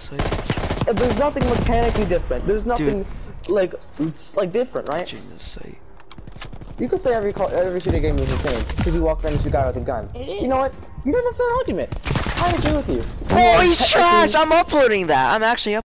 site. There's nothing mechanically different. There's nothing like different, right? Genius site. You could say every shooting game is the same because you walk around and shoot a guy with a gun. You know what? You have a fair argument. I agree with you. Oh, he's trash! I'm uploading that. I'm actually